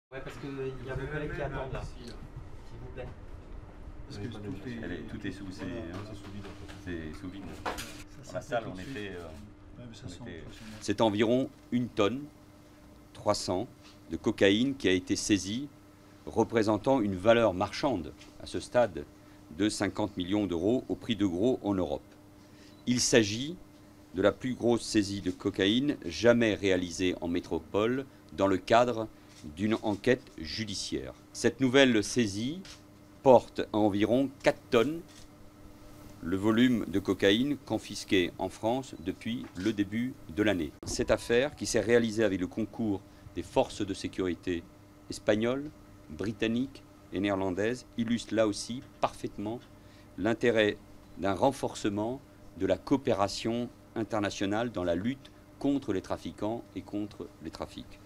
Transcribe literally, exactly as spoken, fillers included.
Ouais, parce qu'il y a vos collègues qui attendent là, s'il vous plaît. Parce que tout est, Elle est, tout est sous, c'est voilà, c'est sous vide. c'est sous vide. Ça, Dans la ça salle, fait on tout de était, suite. euh, Ouais, mais ça on sent était- impressionnant. C'est environ une tonne, trois cents, de cocaïne qui a été saisie, représentant une valeur marchande à ce stade de cinquante millions d'euros au prix de gros en Europe. Il s'agit de la plus grosse saisie de cocaïne jamais réalisée en métropole dans le cadre d'une enquête judiciaire. Cette nouvelle saisie porte à environ quatre tonnes le volume de cocaïne confisqué en France depuis le début de l'année. Cette affaire, qui s'est réalisée avec le concours des forces de sécurité espagnoles, britanniques et néerlandaises, illustre là aussi parfaitement l'intérêt d'un renforcement de la coopération internationale dans la lutte contre les trafiquants et contre les trafics.